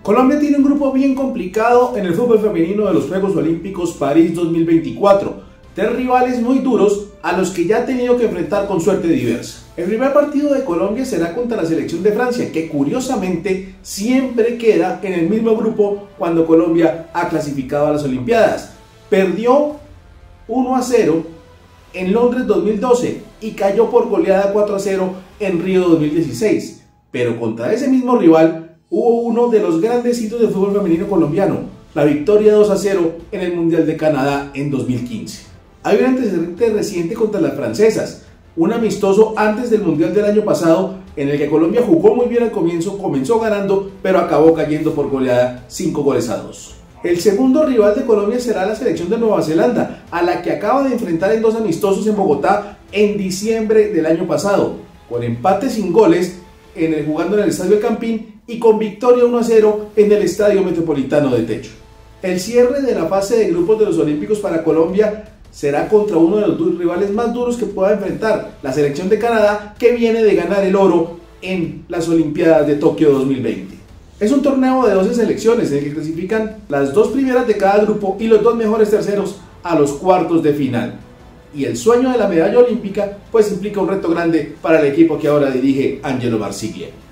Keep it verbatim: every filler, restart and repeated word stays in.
Colombia tiene un grupo bien complicado en el fútbol femenino de los Juegos Olímpicos París dos mil veinticuatro, tres rivales muy duros a los que ya ha tenido que enfrentar con suerte diversa. El primer partido de Colombia será contra la selección de Francia, que curiosamente siempre queda en el mismo grupo cuando Colombia ha clasificado a las Olimpiadas. Perdió uno a cero en Londres dos mil doce y cayó por goleada cuatro a cero en Río dos mil dieciséis, pero contra ese mismo rival hubo uno de los grandes hitos del fútbol femenino colombiano, la victoria dos a cero en el Mundial de Canadá en dos mil quince. Hay un antecedente reciente contra las francesas, un amistoso antes del Mundial del año pasado en el que Colombia jugó muy bien al comienzo, comenzó ganando, pero acabó cayendo por goleada cinco goles a dos. El segundo rival de Colombia será la selección de Nueva Zelanda, a la que acaba de enfrentar en dos amistosos en Bogotá en diciembre del año pasado, con empate sin goles en el, jugando en el Estadio El Campín y con victoria uno a cero en el Estadio Metropolitano de Techo. El cierre de la fase de grupos de los Olímpicos para Colombia será contra uno de los rivales más duros que pueda enfrentar, la selección de Canadá, que viene de ganar el oro en las Olimpiadas de Tokio dos mil veinte. Es un torneo de doce selecciones en el que clasifican las dos primeras de cada grupo y los dos mejores terceros a los cuartos de final. Y el sueño de la medalla olímpica pues implica un reto grande para el equipo que ahora dirige Angelo Marsiglia.